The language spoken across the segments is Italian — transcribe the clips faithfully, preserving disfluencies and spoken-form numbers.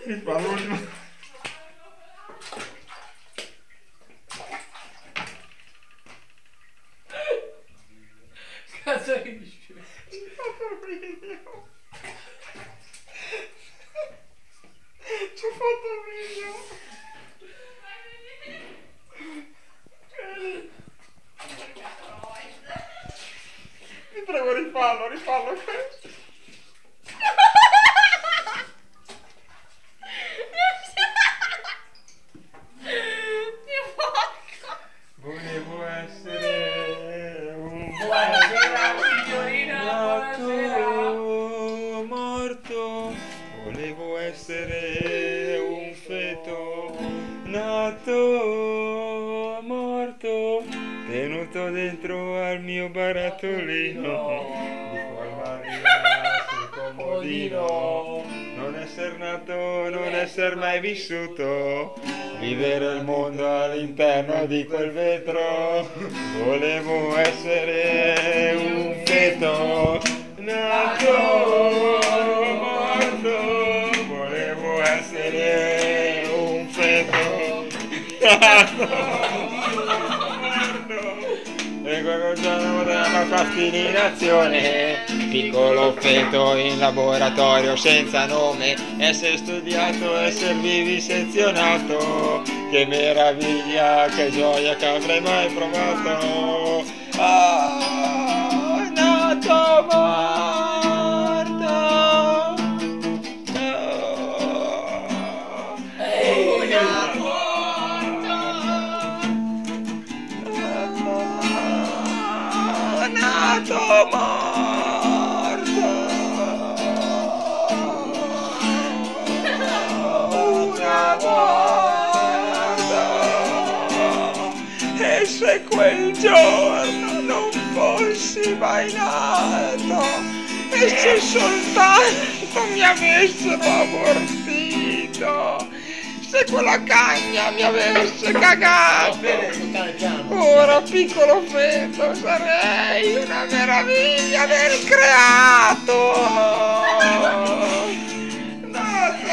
Rifallo, rifallo. Cazzo che dici? Ci ho fatto un video. Vi prego, rifallo, rifallo questo. Volevo essere un Buonasera signorina, buonasera. nato morto, volevo essere un feto nato morto, tenuto dentro al mio barattolino di formaria sul comodino. Non essere nato, non essere mai vissuto, vivere il mondo all'interno di quel vetro. Volevo essere un feto nato morto, volevo essere un feto nato morto. E quel giorno della fascinazione, piccolo feto in laboratorio senza nome, essere studiato, essere vivisezionato, che meraviglia, che gioia che avrei mai provato. Ah, nato morto. Ehi, nato morto. Nato morto. Una volta. E se quel giorno non fossi mai nato, e se soltanto mi avessero abortito, se quella cagna mi avesse cagato, ora piccolo feto sarei una meraviglia del creato. Nato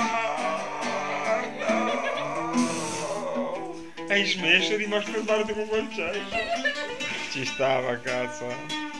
morto. Hai smesso di masturbarti con quel cesso? Ci stava, cazzo.